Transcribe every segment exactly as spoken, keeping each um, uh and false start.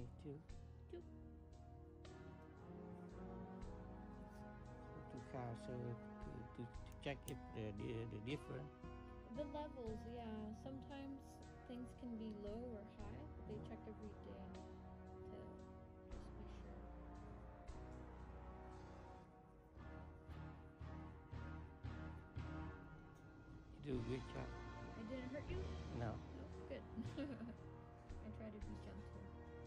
Two. Two. To count, so to, to, to check if the, the the different. The levels, yeah. Sometimes things can be low or high, but they check every day to just be sure. You do a good job. I didn't hurt you? No. No? Good. I try to be gentle.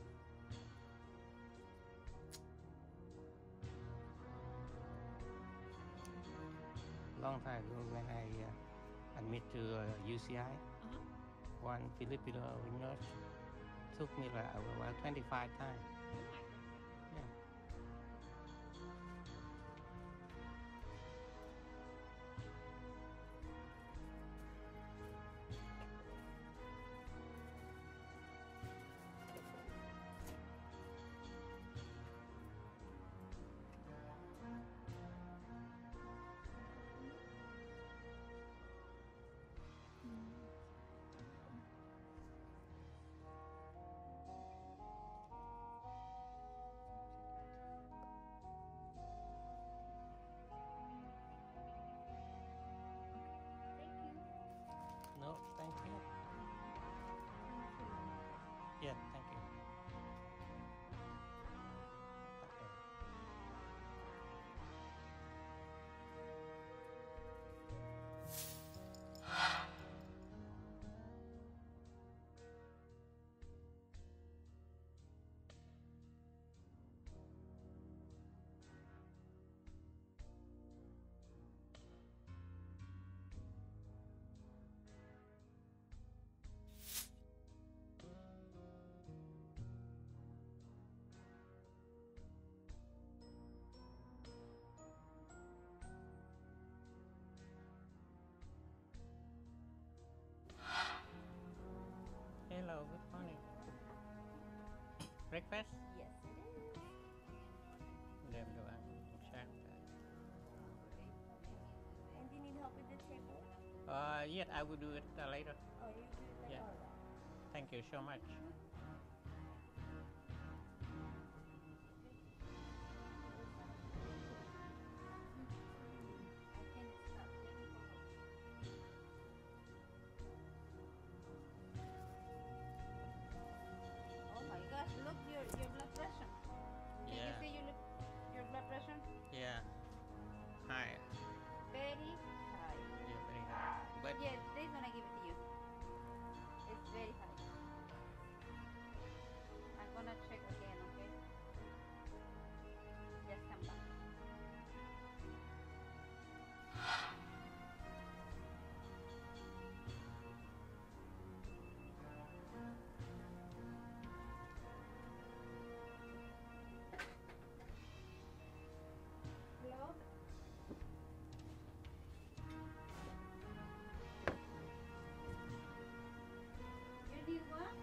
Long time ago when I uh, admit to uh, U C I, Uh-huh. one Filipino nurse took me like about twenty-five times. Oh my God. Yeah. Thank you. No, thank you. Yeah, thank you. Okay. Hello, good morning. Breakfast? Yes, it is. Let me go and check. And do you need help with the table? Uh, yes, I will do it uh, later. Oh, you do it Yeah. later? All right. Thank you so much. I can stop waiting for help. Oh my gosh, look, your your blood pressure. Can Yeah. you see your, your blood pressure? Yeah. Hi. Very high. Yeah, very high. But Yes, this one I give it to you. It's very high. I'm gonna check again, okay? Just come back. Hello? You need what?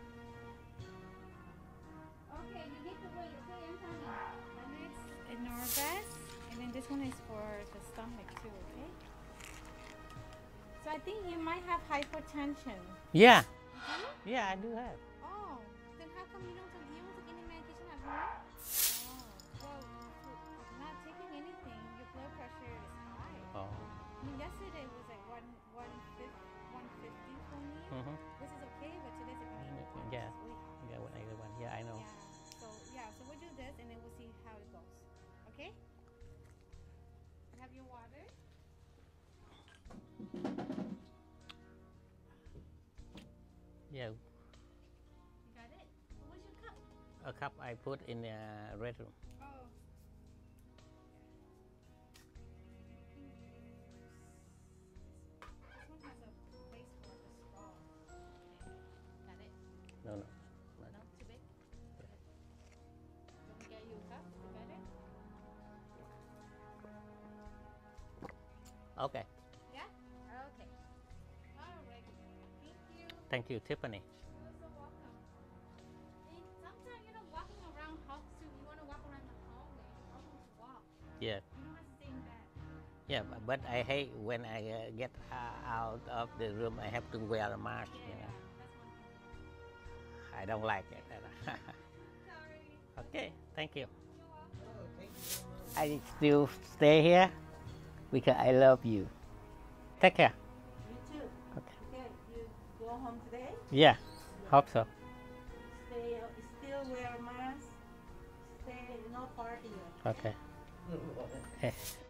Okay, you need to wait, okay? I'm coming. One is Norvas, and then this one is for the stomach too, okay? So I think you might have hypertension. yeah, Do you? yeah, I do have. Oh, then how come you don't take, you don't take any medication at home? Oh, well, for not taking anything, your blood pressure is high. Oh. I mean, yesterday was like one, one fifty, one fifty for me, Mm-hmm. which is okay, but today's like one eighty-one, which Yeah. is really high. Yeah, one eighty one. Yeah, I know. Yeah. So yeah, so we'll do this and then we'll see how it goes. Okay? You have your water. Yeah, You got it? Where's your cup? a cup I put in the red room. Oh. This one has a place for the straw. Okay. Got it? No, no. No, too big? Yeah. Let me get you a cup. You got it? Okay. Yeah? Okay. All right. Thank you. Thank you, Tiffany. You're so welcome. And sometimes, you know, walking around helps too. You want to walk around the hallway. You're welcome to walk. Yeah. You don't have to stay in bed. Yeah, but, but I hate when I uh, get uh, out of the room, I have to wear a mask, Yeah, you know. that's one thing. I don't like it. Sorry. Okay, thank you. I still stay here because I love you. Take care. You too. Okay. Okay, you go home today? Yeah, hope so. Stay, still wear mask. Stay, no party. Okay. Okay.